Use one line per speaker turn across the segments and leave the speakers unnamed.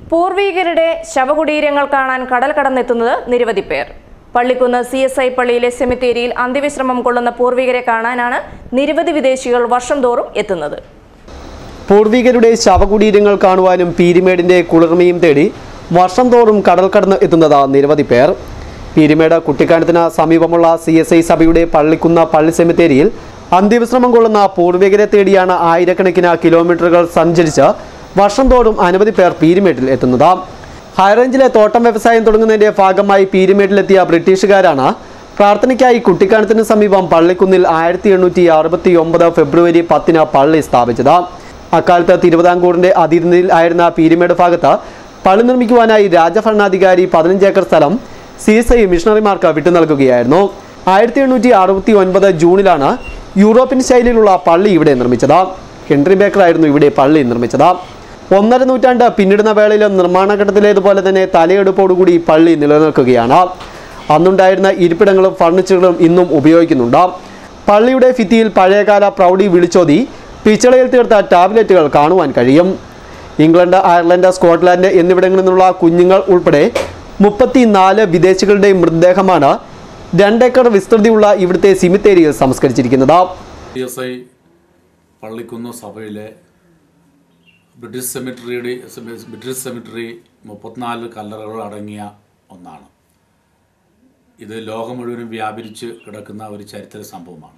പൂർവികരുടെ ശവകുടീരങ്ങൾ കാണാൻ കടൽ കടന്നെത്തുന്നത് നിരവധി പേർ. പള്ളിക്കുന്ന് CSI പള്ളിയിലെ സെമിത്തേരിയിൽ അന്ത്യവിശ്രമം കൊള്ളുന്ന പൂർവികരെ കാണാനാണ് നിരവധി വിദേശികൾ വർഷം തോറും എത്തുന്നത്.
പൂർവികരുടെ ശവകുടീരങ്ങൾ കാണുവാനും പീരിമേടിന്റെ കുളിർമയും തേടി വർഷം തോറും കടൽ കടന്ന് എത്തുന്നത് നിരവധി പേർ. പീരിമേട് കുട്ടിക്കാനത്തിന് സമീപമുള്ള CSI സഭയുടെ പള്ളിക്കുന്ന പള്ളി സെമിത്തേരിയിൽ അന്ത്യവിശ്രമം കൊള്ളുന്ന പൂർവികരെ തേടിയാണ് ആയിരക്കണക്കിന് കിലോമീറ്ററുകൾ സഞ്ചരിച്ച് വർഷം തോറും അനവധി പേർ പീരിമേട്ടിൽ എത്തുന്നത്. ഹൈറേഞ്ചിലെ തോട്ടം വ്യവസായം തുടങ്ങുന്നതിന്റെ ഭാഗമായി പീരിമേട്ടിലെത്തിയ ബ്രിട്ടീഷുകാരാണ് പ്രാർത്ഥനയ്ക്കായി കുട്ടിക്കാനത്തിന് സമീപം പള്ളിക്കുന്നിൽ 1869 ഫെബ്രുവരി 10 പള്ളി സ്ഥാപിച്ചത്. അക്കാലത്ത് തിരുവിതാംകൂറിന്റെ അധീനതയിൽ ആയിരുന്ന പീരിമേട് ഭാഗത്ത് പള്ളി നിർമ്മിക്കുവാനായി രാജഭരണാധികാരി 15 ഏക്കർ സ്ഥലം CSI മിഷണറിമാർക്ക് വിട്ടു നൽകുകയായിരുന്നു. 1869 ജൂണിലാണ് യൂറോപ്യൻ ശൈലിയിലുള്ള പള്ളി ഇവിടെ നിർമ്മിച്ചത്. ഹെൻറി ബേക്കർ ആയിരുന്നു ഇവിടെ പള്ളി നിർമ്മിച്ചത്. 1.5 നൂറ്റാണ്ട് പിന്നിടുന്ന വേളയിൽ നിർമ്മാണഘട്ടത്തിലേതുപോലെ തന്നെ തലയെടുപ്പോടുകൂടി പള്ളി നിലനിൽക്കുകയാണ്. അന്നുണ്ടായിരുന്ന ഇരിപ്പിടങ്ങളും ഫർണിച്ചറുകളും ഇന്നും ഉപയോഗിക്കുന്നുണ്ട്. പള്ളിയുടെ ഭിത്തിയിൽ പഴയകാല പ്രൗഢി വിളിച്ചോതി പിച്ചളയിൽ തീർത്ത ടാബ്ലറ്റുകൾ കാണുവാൻ കഴിയും. ഇംഗ്ലണ്ട്, അയർലൻഡ്, സ്കോട്ട്ലാൻഡ് എന്നിവിടങ്ങളിൽ നിന്നുള്ള കുഞ്ഞുങ്ങൾ ഉൾപ്പെടെ 34 വിദേശികളുടെ മൃതദേഹമാണ് 2 ഏക്കർ വിസ്തൃതിയുള്ള ഇവിടുത്തെ സിമിത്തേരിയിൽ സംസ്കരിച്ചിരിക്കുന്നത്.
CSI പള്ളിക്കുന്ന് സഭയിലെ ബ്രിട്ടീഷ് സെമിറ്ററി 34 കല്ലറകൾ അടങ്ങിയ ഒന്നാണ്. ഇത് ലോകം മുഴുവനും വ്യാപിച്ച് കിടക്കുന്ന ഒരു ചരിത്ര സംഭവമാണ്.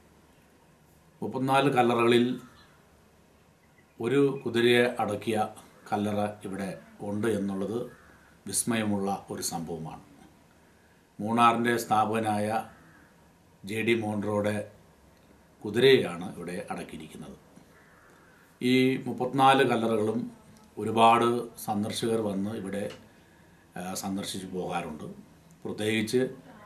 34 കല്ലറകളിൽ ഒരു കുതിരയെ അടക്കിയ കല്ലറ ഇവിടെ ഉണ്ട് എന്നുള്ളത് വിസ്മയമുള്ള ഒരു സംഭവമാണ്. മൂന്നാറിൻ്റെ സ്ഥാപകനായ JD മോൺറോയുടെ കുതിരയെയാണ് ഇവിടെ അടക്കിയിരിക്കുന്നത്. ഈ 34 കല്ലറകളും ഒരുപാട് സന്ദർശകർ വന്ന് ഇവിടെ സന്ദർശിച്ചു പോകാറുണ്ട്. പ്രത്യേകിച്ച്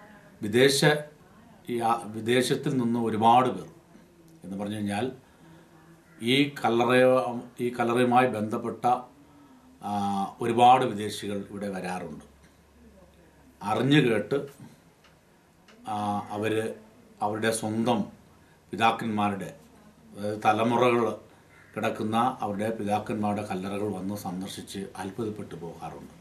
വിദേശത്തിൽ നിന്ന് ഒരുപാട് പേർ എന്ന് പറഞ്ഞു കഴിഞ്ഞാൽ ഈ കല്ലറയുമായി ബന്ധപ്പെട്ട ഒരുപാട് വിദേശികൾ ഇവിടെ വരാറുണ്ട്. അറിഞ്ഞു കേട്ട് അവരുടെ സ്വന്തം പിതാക്കന്മാരുടെ, അതായത് തലമുറകൾ കിടക്കുന്ന അവരുടെ പിതാക്കന്മാരുടെ കല്ലറകൾ വന്ന് സന്ദർശിച്ച് അത്ഭുതപ്പെട്ടു പോകാറുണ്ട്.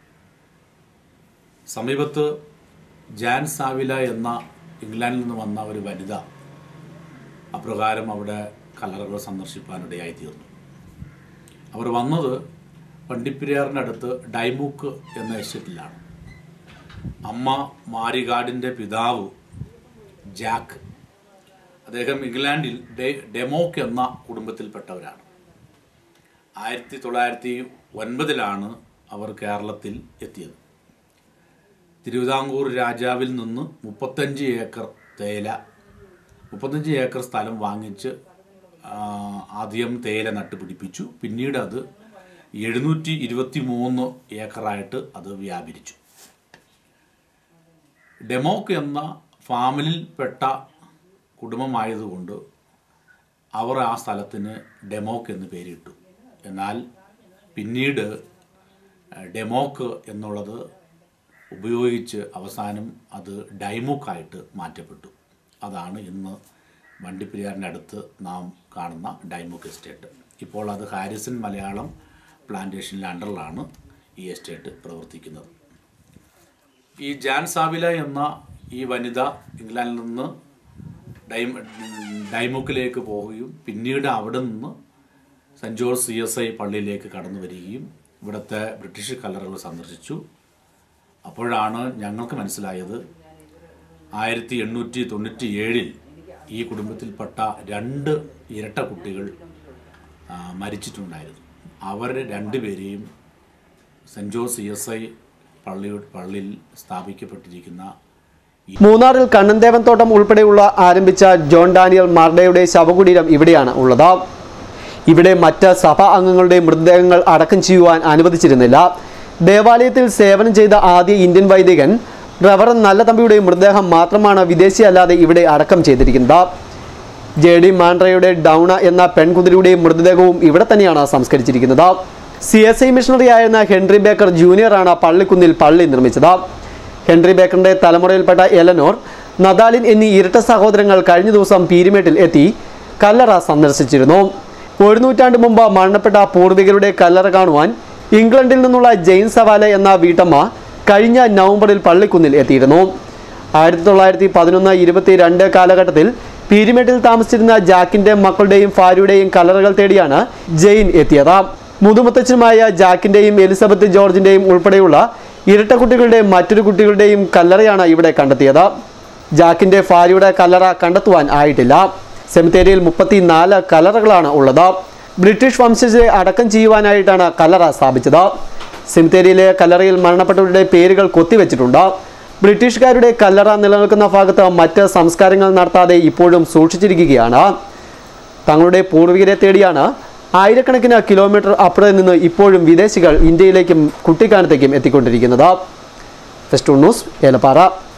സമീപത്ത് ജാൻ സാവില എന്ന ഇംഗ്ലണ്ടിൽ നിന്ന് വന്ന ഒരു വനിത അപ്രകാരം അവിടെ കല്ലറകൾ സന്ദർശിക്കാനിടയായിത്തീർന്നു. അവർ വന്നത് വണ്ടിപ്പെരിയാറിനടുത്ത് ഡൈമൂക്ക് എന്ന എസ്റ്റേറ്റിലാണ്. അമ്മ മാരിഗാർഡിൻ്റെ പിതാവ് ജാക്ക്, അദ്ദേഹം ഇംഗ്ലണ്ടിൽ ഡെമോക്ക് എന്ന കുടുംബത്തിൽപ്പെട്ടവരാണ്. 1909 അവർ കേരളത്തിൽ എത്തിയത്. തിരുവിതാംകൂർ രാജാവിൽ നിന്ന് 35 ഏക്കർ സ്ഥലം വാങ്ങിച്ച് ആദ്യം തേയില നട്ടുപിടിപ്പിച്ചു. പിന്നീട് അത് 723 ഏക്കറായിട്ട് അത് വ്യാപരിച്ചു. ഡെമോക്ക് എന്ന ഫാമിലിയിൽപ്പെട്ട കുടുംബമായതുകൊണ്ട് അവർ ആ സ്ഥലത്തിന് ഡെമോക്ക് എന്ന് പേരിട്ടു. എന്നാൽ പിന്നീട് ഡെമോക്ക് എന്നുള്ളത് ഉപയോഗിച്ച് അവസാനം അത് ഡൈമൂക്കായിട്ട് മാറ്റപ്പെട്ടു. അതാണ് ഇന്ന് വണ്ടിപ്പെരിയാറിൻ്റെ അടുത്ത് നാം കാണുന്ന ഡൈമൂക്ക് എസ്റ്റേറ്റ്. ഇപ്പോൾ അത് ഹാരിസൺ മലയാളം പ്ലാന്റേഷനിലെ അണ്ടറിലാണ് ഈ എസ്റ്റേറ്റ് പ്രവർത്തിക്കുന്നത്. ഈ ജാൻ സാവില എന്ന ഈ വനിത ഇംഗ്ലണ്ടിൽ നിന്ന് ഡൈമൂക്കിലേക്ക് പോവുകയും പിന്നീട് അവിടെ നിന്ന് സെൻറ്റ് ജോർജ് CSI പള്ളിയിലേക്ക് കടന്നു വരികയും ഇവിടുത്തെ ബ്രിട്ടീഷ് കല്ലറകൾ സന്ദർശിച്ചു. അപ്പോഴാണ് ഞങ്ങൾക്ക് മനസ്സിലായത് 1897 ഈ കുടുംബത്തിൽപ്പെട്ട 2 ഇരട്ട കുട്ടികൾ മരിച്ചിട്ടുണ്ടായിരുന്നു. അവർ 2 പേരെയും സെൻറ്റ് ജോർജ് CSI പള്ളിയിൽ സ്ഥാപിക്കപ്പെട്ടിരിക്കുന്ന
മൂന്നാറിൽ കണ്ണൻദേവൻ തോട്ടം ഉൾപ്പെടെയുള്ള ആരംഭിച്ച ജോൺ ഡാനിയൽ മാർഡയുടെ ശവകുടീരം ഇവിടെയാണ് ഉള്ളത്. ഇവിടെ മറ്റ് സഭാ അംഗങ്ങളുടെ മൃതദേഹങ്ങൾ അടക്കം ചെയ്യുവാൻ അനുവദിച്ചിരുന്നില്ല. ദേവാലയത്തിൽ സേവനം ചെയ്ത ആദ്യ ഇന്ത്യൻ വൈദികൻ റവറൻ നല്ലതമ്പിയുടെ മൃതദേഹം മാത്രമാണ് വിദേശിയല്ലാതെ ഇവിടെ അടക്കം ചെയ്തിരിക്കുന്നത്. JD മാൻഡ്രയുടെ ഡൗണ എന്ന പെൺകുതിരയുടെ മൃതദേഹവും ഇവിടെ തന്നെയാണ് സംസ്കരിച്ചിരിക്കുന്നത്. CSI മിഷണറി ആയിരുന്ന ഹെൻറി ബേക്കർ ജൂനിയറാണ് പള്ളിക്കുന്നിൽ പള്ളി നിർമ്മിച്ചത്. ഹെൻറി ബേക്കറിന്റെ തലമുറയിൽപ്പെട്ട എലനോർ, നദാലിൻ എന്നീ ഇരട്ട സഹോദരങ്ങൾ കഴിഞ്ഞ ദിവസം പീരിമേട്ടിൽ എത്തി കല്ലറ സന്ദർശിച്ചിരുന്നു. 1 നൂറ്റാണ്ട് മുമ്പ് മരണപ്പെട്ട പൂർവികരുടെ കല്ലറ കാണുവാൻ ഇംഗ്ലണ്ടിൽ നിന്നുള്ള ജെയിൻ സവാല എന്ന വീട്ടമ്മ കഴിഞ്ഞ നവംബറിൽ പള്ളിക്കുന്നിൽ എത്തിയിരുന്നു. 1911-22 കാലഘട്ടത്തിൽ പീരിമേട്ടിൽ താമസിച്ചിരുന്ന ജാക്കിന്റെ മക്കളുടെയും ഭാര്യയുടെയും കല്ലറകൾ തേടിയാണ് ജെയിൻ എത്തിയത്. മുതുമുത്തച്ഛനുമായ ജാക്കിന്റെയും എലിസബത്ത് ജോർജിന്റെയും ഉൾപ്പെടെയുള്ള ഇരട്ടക്കുട്ടികളുടെ മറ്റൊരു കുട്ടികളുടെയും കല്ലറയാണ് ഇവിടെ കണ്ടെത്തിയത്. ജാക്കിന്റെ ഭാര്യയുടെ കല്ലറ കണ്ടെത്തുവാൻ ആയിട്ടില്ല. സെമിത്തേരിയിൽ 34 കല്ലറകളാണ് ഉള്ളത്. ബ്രിട്ടീഷ് വംശജരെ അടക്കം ചെയ്യുവാനായിട്ടാണ് കല്ലറ സ്ഥാപിച്ചത്. സെമിത്തേരിയിലെ കല്ലറയിൽ മരണപ്പെട്ടവരുടെ പേരുകൾ കൊത്തിവെച്ചിട്ടുണ്ട്. ബ്രിട്ടീഷുകാരുടെ കല്ലറ നിലനിൽക്കുന്ന ഭാഗത്ത് മറ്റ് സംസ്കാരങ്ങൾ നടത്താതെ ഇപ്പോഴും സൂക്ഷിച്ചിരിക്കുകയാണ്. തങ്ങളുടെ പൂർവികരെ തേടിയാണ് ആയിരക്കണക്കിന് കിലോമീറ്റർ അപ്പുറത്ത് നിന്ന് ഇപ്പോഴും വിദേശികൾ ഇന്ത്യയിലേക്കും കുട്ടിക്കാനത്തേക്കും എത്തിക്കൊണ്ടിരിക്കുന്നത്. Fest news, Elappara.